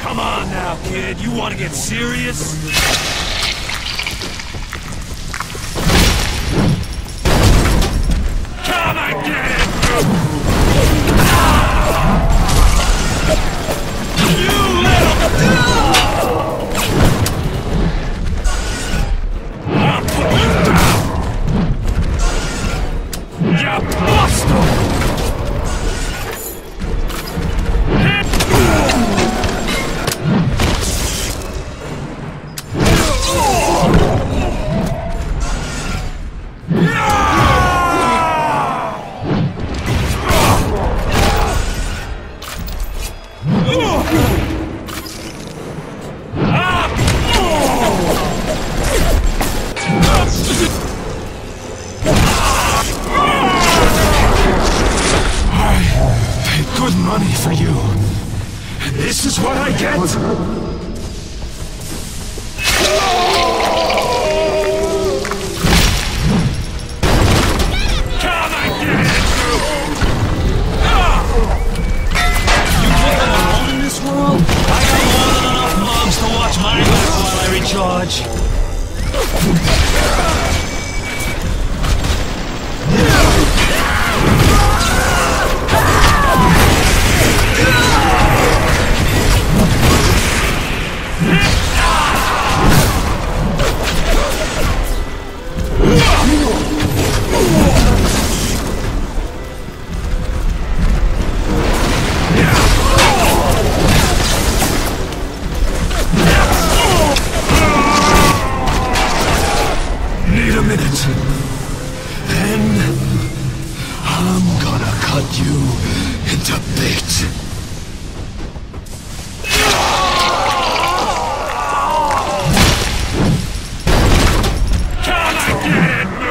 Come on now, kid. You want to get serious? Come and get it! You little... I'll put you down! You bastard! Good money for you. This is what I get? Come and get it! You think I'm alone in this world? I got more than enough mobs to watch my back while I recharge. Need a minute. Then I'm gonna cut you into bits. Come and get it,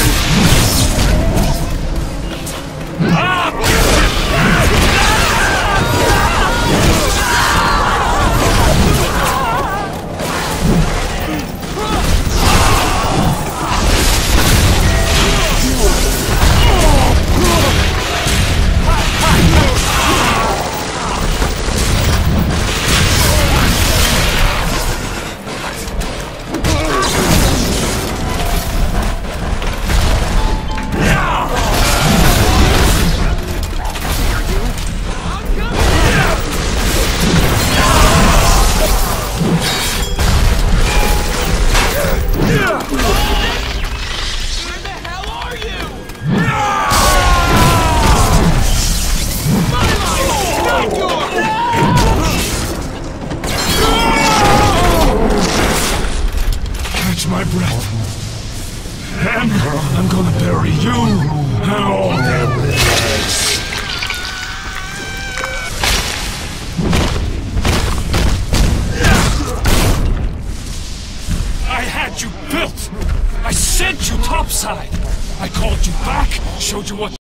Catch my breath. And I'm gonna bury you and all them legs. I had you built! I sent you topside! I called you back, showed you what